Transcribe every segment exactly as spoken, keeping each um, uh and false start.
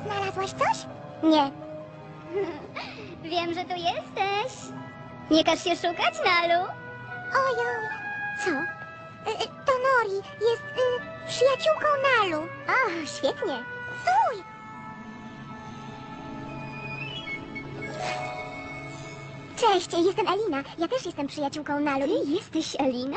Znalazłaś coś? Nie. Wiem, że tu jesteś. Nie każ się szukać, Nalu. Ojoj. Co? Y, y, to Nori. Jest y, przyjaciółką Nalu. O, świetnie. Stój! Cześć, jestem Elina. Ja też jestem przyjaciółką Nalu. Ty jesteś Elina?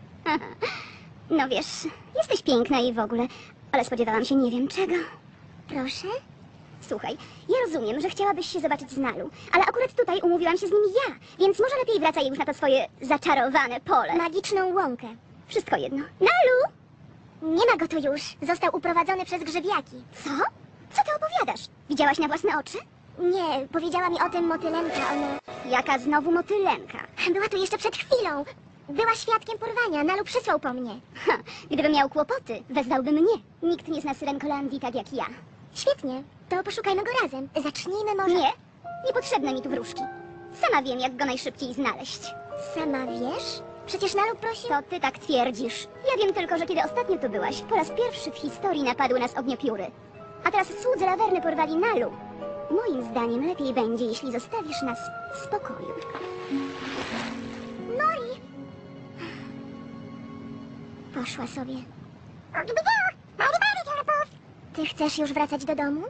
No wiesz, jesteś piękna i w ogóle, ale spodziewałam się nie wiem czego. Proszę? Słuchaj, ja rozumiem, że chciałabyś się zobaczyć z Nalu, ale akurat tutaj umówiłam się z nim ja, więc może lepiej wracaj już na to swoje zaczarowane pole. Magiczną łąkę. Wszystko jedno. Nalu! Nie ma go tu już. Został uprowadzony przez grzybiaki. Co? Co ty opowiadasz? Widziałaś na własne oczy? Nie, powiedziała mi o tym motylenka. Ona Jaka znowu motylenka? była tu jeszcze przed chwilą. Była świadkiem porwania. Nalu przysłał po mnie. Ha, gdyby miał kłopoty, wezwałby mnie. Nikt nie zna Syrenkolandii tak jak ja. Świetnie. To poszukajmy go razem. Zacznijmy może... Nie, niepotrzebne mi tu wróżki. Sama wiem, jak go najszybciej znaleźć. Sama wiesz? Przecież Nalu prosił... To ty tak twierdzisz. Ja wiem tylko, że kiedy ostatnio tu byłaś, po raz pierwszy w historii napadły nas ogniopióry. A teraz słudzy Lawerny porwali Nalu. Moim zdaniem lepiej będzie, jeśli zostawisz nas w spokoju. Nori! Poszła sobie. Ty chcesz już wracać do domu?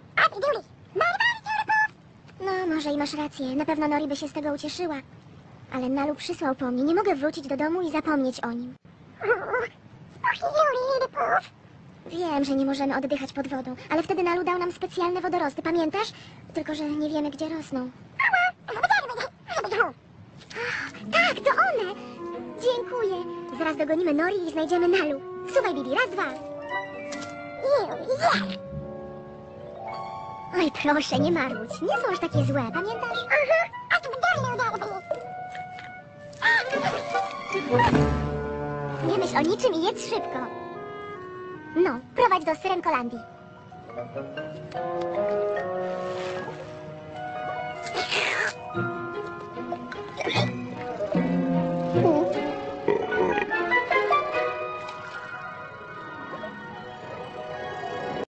No, może i masz rację. Na pewno Nori by się z tego ucieszyła. Ale Nalu przysłał po mnie. Nie mogę wrócić do domu i zapomnieć o nim. Wiem, że nie możemy oddychać pod wodą, ale wtedy Nalu dał nam specjalne wodorosty, pamiętasz? Tylko, że nie wiemy, gdzie rosną. Tak, to one! Dziękuję. Zaraz dogonimy Nori i znajdziemy Nalu. Suwaj, Bibi, raz, dwa. Oj, proszę, nie marudź. Nie są aż takie złe, pamiętasz? Nie myśl o niczym i jedz szybko. No, prowadź do Syrenkolandii.